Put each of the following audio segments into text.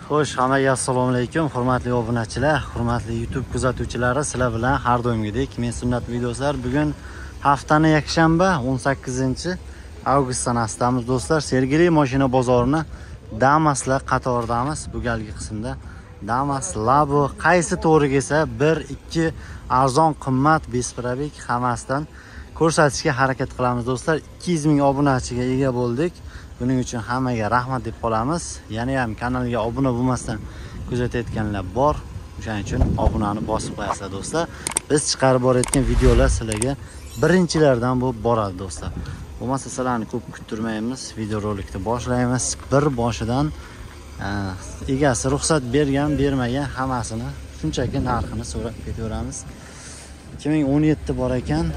Xo'sh, hammaga assalomu alaykum, hurmatli obunachilar, hurmatli YouTube kuzatuvchilari, sizlar bilan har doimgidek men Sunnat videolar. Bugun haftani yakshanba 18-avgust sanasidamiz do'stlar. Sergeli mashina bozorini Damaslar qatoridamiz. Bu galgi qismda Damas Labo qaysi to'g'riga esa 1-2 arzon qimmat besprabek hammasidan ko'rsatishga harakat qilamiz do'stlar. 200 ming obunachiga ega bo'ldik. Buning uchun hammaga rahmat deb qolamiz. Yana ham kanalga obuna bo'lmasdan kuzatayotganlar bor. O'shaning uchun obunani bosib qo'yasizlar do'stlar. Biz chiqarib borayotgan videolar sizlarga birinchilardan bo'lib boradi do'stlar. Bo'lmasa sizlarni ko'p kuttirmaymiz, videorolikni boshlaymiz. Bir boshidan egasi ruxsat bergan, bermagan hammasini shunchaki narxini so'rab ketaveramiz. 2017 bor ekan.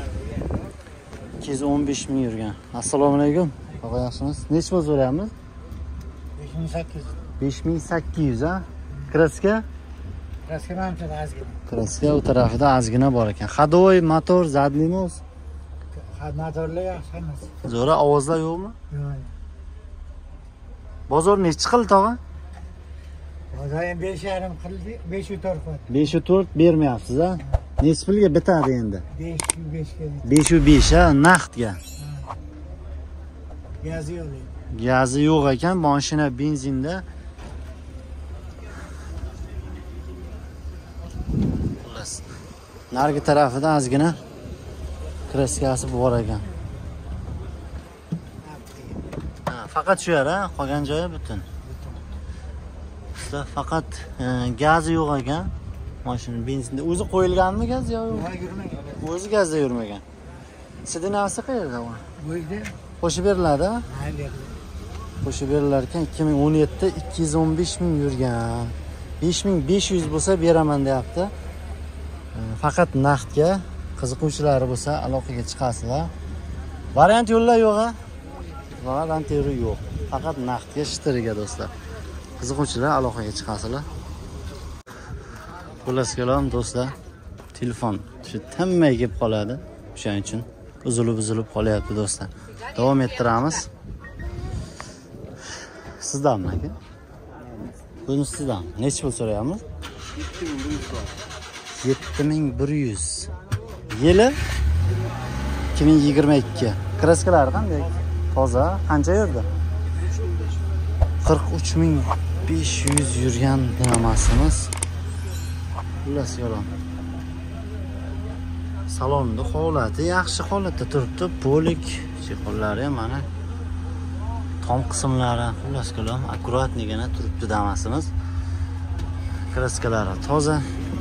215 ming yurgan. Assalomu alaykum. Tog'a yaxshimisiz? Necha pul so'rayapmiz? 5800. 5800 ha? Kraska? Kraska mamchada ozgina. Kraska u tarafida ozgina bor ekan. Hadoy, motor, zadnimiz? Motorlar yaxshi emas. Zo'ra ovozlar yo'qmi? Yo'q. Bozor nechi qildi tog'a? Bozor ham 5,5 qildi, 504 qildi. 504 bermayapsiz ha? Nechi pulga bitadi endi? 505 ga. 505 ha, naqdga. Gazi yo'q. Gazi yo'q ekan, mashina benzinda. Xullas. Nargi tarafida ozgina kraskasi bor ekan. Faqat shu yer ha, qolgan joyi butun. Faqat gazi yo'q ekan. Mashina benzinda o'zi qo'yilganmi gaz yo'q? Yurmagan. O'zi gazda yurmagan. Sidinasi qayerda u? Bu yerda Qo'shib beriladi? mayli. Qo'shib berilar ekan. 2017 da 215 ming yurgan. 5500 bo'lsa beraman deyapti. Faqat naqdga qiziquvchilari bo'lsa aloqaga chiqasizlar. Variant yo'llar yo'q-a? Variant yo'q. Faqat naqdga shitiriga do'stlar. Qiziquvchilar aloqaga chiqasizlar. Xullas kalom do'stlar. Telefon shu tinmay kelib qoladi. O'shaning uchun uzilib qolyapti do'stlar. Davom ettiramiz. Sizdanmi aka? Buni sizdan. Necha pul so'rayapmiz? 7100. Yili 2022. Kraskalari qanday? Toza, qancha yurdi? 43500 yurgan dinamasimiz. Xullas yo'lam. Salonni holati yaxshi holatda turibdi. Polik chexollari ham mana tom qismlari xullas kalom akkuratnigina turibdi damasimiz. Kraskalari toza.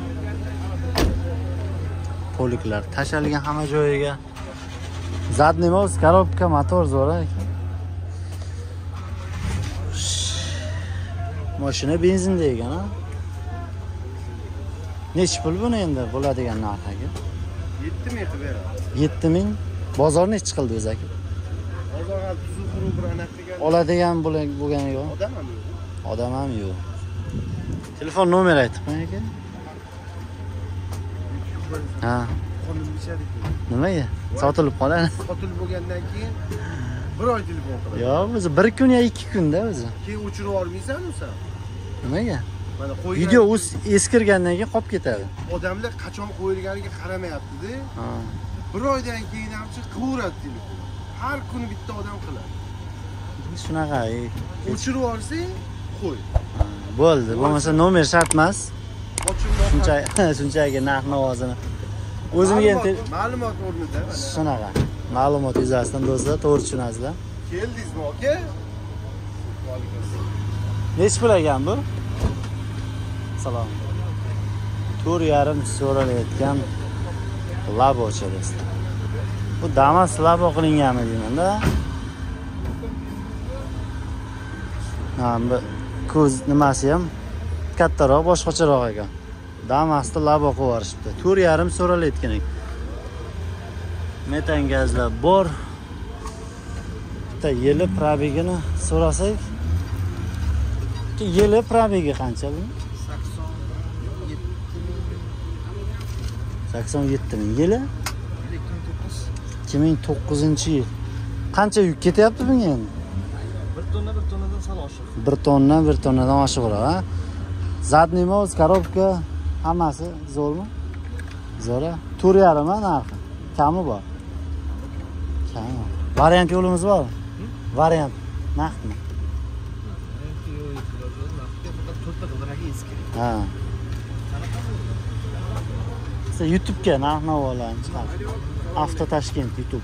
Poliklar tashalgan hamma joyiga. Zadnimiz, korobka, motor zo'r ekan. Mashina benzinda ekan ha. Necha pul buni endi bo'ladigan narxiga? 7000 qilib beradi. 7000. Bozor necha chiqildi o'zi aka? Bozor ham tuzuq quruq bir anaqiga. Oladigan bo'lgani yo'q. Odam ham yo'q. Odam ham yo'q. Telefon nomer aytib qo'ying aka. Ha. Qonun bichadi. Nimaga? Sotilib qoladi. Sotilib bo'lgandan keyin 1 oy telefon qiladi. Yo'q, o'zi 1 kun yo 2 kunda o'zi. Keyin o'chirib olmaysan sen. Nimaga? Mana qo'ygan Video eskirgandan keyin qolib ketadi. odamlar qachon qo'yilganiga qaramayapti-da. Ha. 1 oydan keyin ham qilaveradi telefon. Har kuni bitta odam qiladi. Shunaqa. O'chirib olsang, qo'y. Bo'ldi. Bo'lmasa nomer shart emas. Ochilmoq. Shunchaki narx-navozini o'zimga endi ma'lumot o'rnida. shunaqa. Ma'lumot yuzasidan do'stlar, to'g'ri tushunasizlar. Keldingizmi aka? Nechi pul ekan bu? Salom. 4,5 so'ralayotgan Labo do'stlar. Bu Damas Labo qilinganmi deyman-da. Bu ko'z nimasi ham kattaroq, boshqacharoq ekan. Damasda Labo qilib yuborishibdi. 4,5 so'ralayotgan ekan. Metan gazlar bor. Bitta yili probegini so'rasak, yili probegi qancha bu? 87 ming. Yili 2009 yil. Qancha yuk ketyapti bunga endi? tonnadan sal oshiq. 1 tonnadan oshiq bo'ladi, ha? Zadniy moz, korobka hammasi zo'rmi? Zo'r. 4,5 ha narxi. Kami bor. Kami. Variant yo'limiz bormi? Variant naqdmi? Ha. Siz YouTube'ga narx-navolarni chiqarasiz. Avto Toshkent YouTube.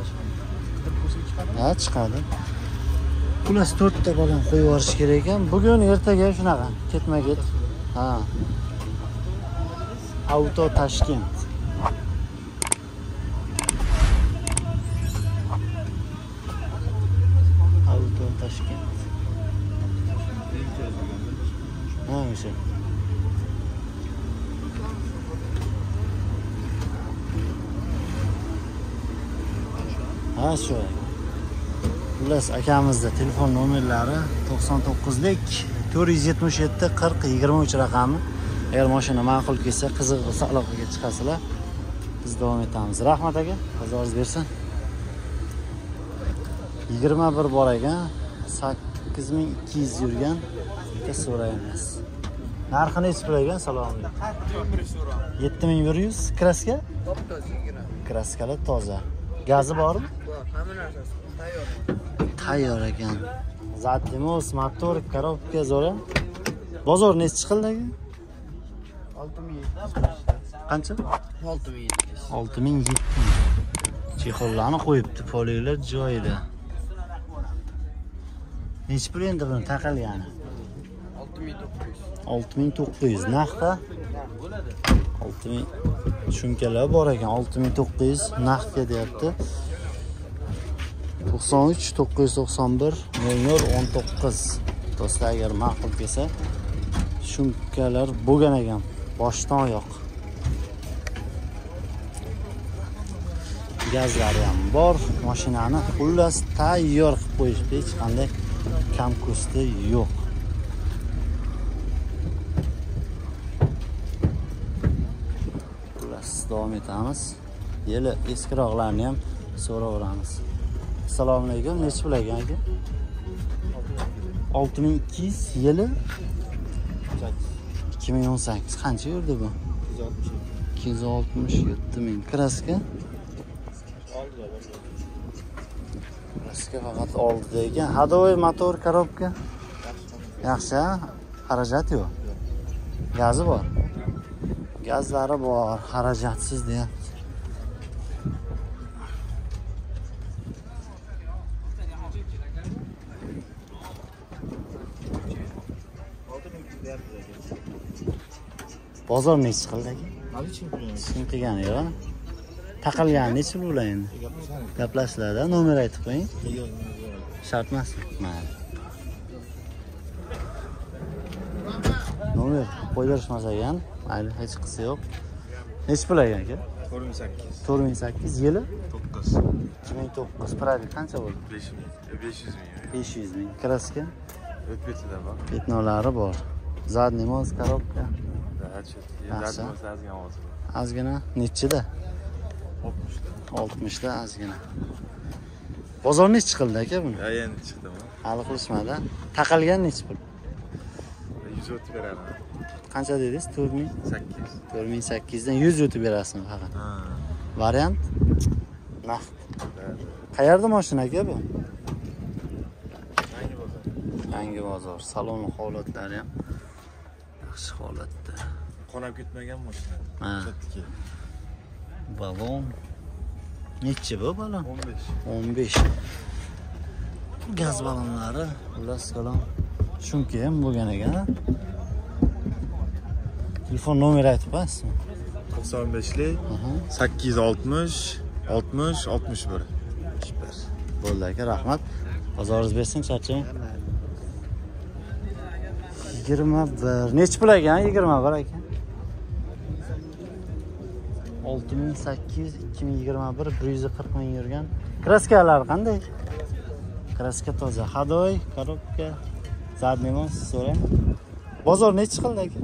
Ha, chiqadi. Xullas 4 ta baland qo'yib yuborish kerak ekan. Bugun ertaga shunaqa, ketma-ket. Ha. Auto Toshkent. Auto Toshkent. Ha, o'sha. Ha, shu. Xullas akamizda telefon nomerlari 99lik 477 40 23 raqami. Agar mashina ma'qul kelsa, qiziq bo'lsa aloqaga chiqasizlar. Biz davom etamiz. Rahmat aka, qo'zingiz bersin. 21 bor ekan, 8200 yurgan. Bitta so'raymiz. Narxi necha pul ekan? Salom. 7100 kraska? Kraskalar toza. Gazi bormi? Bor, hamma narsasi tayyor. Tayyor ekan. Zadnimoz, motor, korobka zo'ra. Bozor necha chiqildi aka? 6700. Qancha? 6700. 6700. Chexollarni qo'yibdi, polilar joyida. Necha pul endi buni taqilgani? 6900. 6900 naqdda. 6000 shumkalar bor ekan, 6900 naqdga deyapti. 93 991 0019. Do'stlar, agar ma'qul kelsa, shumkalar bo'lgan ekan, boshdan oyoq. Gazlari ham bor, mashinani xullas tayyor qilib qo'yishdi, hech qanday kam ko'sti yo'q. Davom etamiz. Yili eskiroqlarni ham so'raveramiz. Assalomu alaykum. Necha pul ekan aka? 6200 yili 2018. Qancha yurdi bu? 267 ming. Kraska? Kraska faqat oldida ekan. Hadovoy motor, korobka. Yaxshi, xarajat yo'q. Gazi bor. Gazlari bor, xarajatsiz deyapti. Bozor necha qildi aka? Kim qilgani yo'q? Taqilgani necha pul endi? Gaplashishlarda nomer aytib qo'ying. Shart emasmi? Mayli. Nomer qo'ydirishmas ekan. Mayli, hech qisi yo'q. Necha pul ekan aka? 4800. 4800 yili 9. 2009. Probeg qancha bo'ldi? 500 ming. 500 ming. Kraska? O'tbetida bor. Betnolari bor. Zadnimoz, korobka. Yaxshi. Ozgina nechida? 60da ozgina. Bozor necha chiqildi aka buni? Ha, endi chiqdimi? Hali qilishmadi. Taqalgan necha pul? 100 o'tib beraman. Qancha dedingiz? 800. 4800 dan 100 o'tib berasizmi faqat? Ha. Variant? Naqd. Qayerda mashina aka bu? Yangi bozor. Yangi bozor. Salon holatlari ham yaxshi holatda. Qonab ketmagan mashina. Ha. Chetdiki. Balon. Necha bu balon? 15. 15. Gaz balonlari, xullas kalom. Shunki ham bo'lgan ekan. Telefon nomeri aytib qo'yasizmi? 95lik 860 60 61. Super. Bo'ldi aka, rahmat. Bozoringiz bersin, charchang. 21. Necha pul ekan? 21 ekan. 6800 2021 140 ming yurgan. Kraskalar qanday? Kraska toza. Hadoy, korobka, zadnimoz, so'rang. Bozor necha chiqildi aka?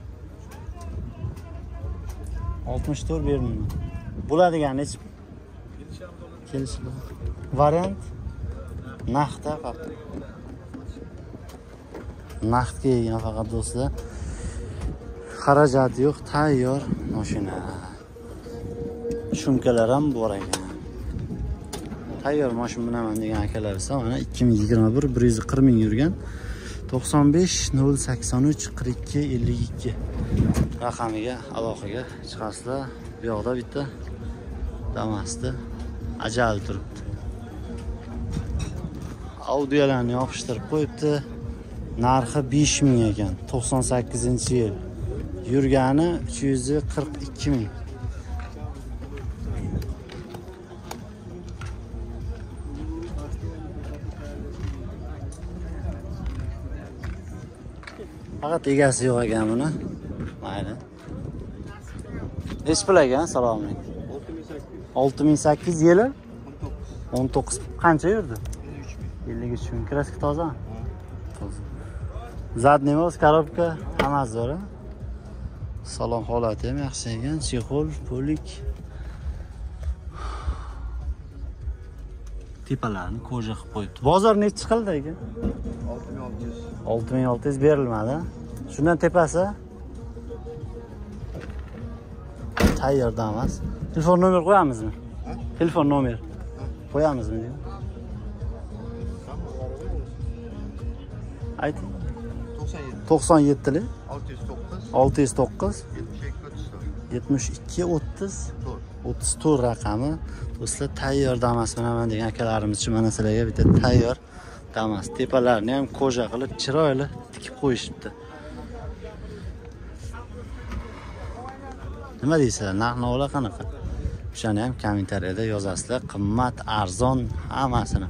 64 bermayman. Bo'ladigan necha? Kelishdi. Variant naqdda faqat. Naqdga yegan faqat do'stlar. Xarajati yo'q, tayyor mashina. Shumkalar ham bor ekan. Tayyor mashina bilaman degan akalar esa mana 2021 140 ming yurgan. 95 083 42 52 raqamiga aloqaga chiqasizlar. Bu yoqda bitta Damas'da ajal turibdi. Audiyalarni yopishtirib qo'yibdi. Narxi 5 ming ekan. 98-yil. Yurgani 342 ming. Faqat egasi yo'q ekan buni. Mayli. Nech pul ekan? Assalomu alaykum. 6800 yili? 19. Qancha yurdi? 53 ming. Kraska tozami? Toza. Zadniy moz, korobka, hammasi zo'r. Salon holati ham yaxshi ekan. Chexol, polik. Tepalarni koja qilib qo'yibdi. Bozor necha qildi ekan? 6600. 6600 berilmadi. Shundan tepasi tayyor Damas. Telefon nomer qo'yamizmi? Telefon nomer qo'yamizmi deyman. Ayting. 97 li 609 72 30 34 raqami. Do'stlar, tayyor Damas bilaman degan akalarimiz uchun mana sizlarga bitta tayyor Damas. Tepalarini ham koja qilib chiroyli tikib qo'yishibdi. Nima deysizlar? Narx-navolar qanaqa? O'shani ham kommentariyada yozasizlar. Qimmat, arzon, hammasini.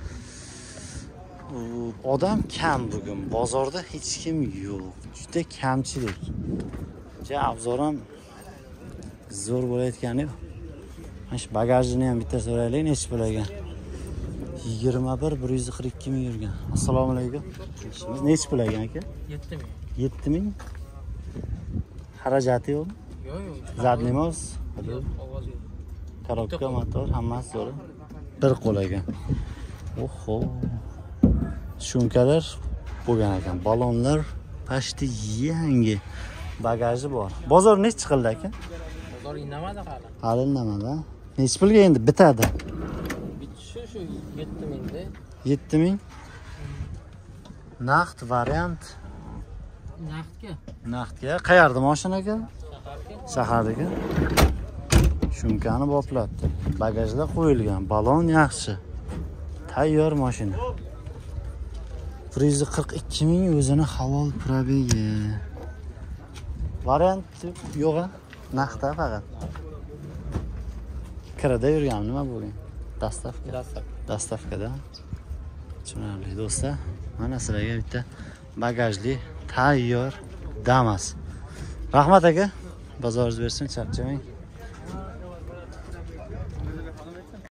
Odam kam bugun. Bozorda hech kim yo'q. Juda kamchilik. Obzor ham zo'r bo'layotgani yo'q. Mana bagajini ham bitta so'raylik, necha pul ekan? 21 142 ming yurgan. Assalomu alaykum. Necha pul ekan aka? 7 ming. 7 ming. Xarajati yo'qmi? Yo'q. Zadniy moz, Ovoz yo'q. korobka, motor, hammasi zo'r. Bir qo'l ekan. Oho. Shumkalar bo'lgan ekan. Balonlar pashti yangi. Bagaji bor. Bozor necha qildi aka? Bozor indamadi hali. Hali indamadi. Necha pulga endi bitadi? Bitishi shu 7 mingda. 7 ming. Naqd variant. Naqdga. Naqdga. Qayerda mashina aka? Shaharga. Shahardagi. Shumkani boplabdi. Bagajlar qo'yilgan. Balon yaxshi. Tayyor mashina. 142 ming o'zini halol probegi. Variant yo'q-a? Naqdda faqat. Kirada yurgan nima bo'lgan? Dastavkada. Tushunarli do'stlar. Mana sizlarga bitta bagajli tayyor Damas. Rahmat aka. Bozoringiz bersin, charchamang.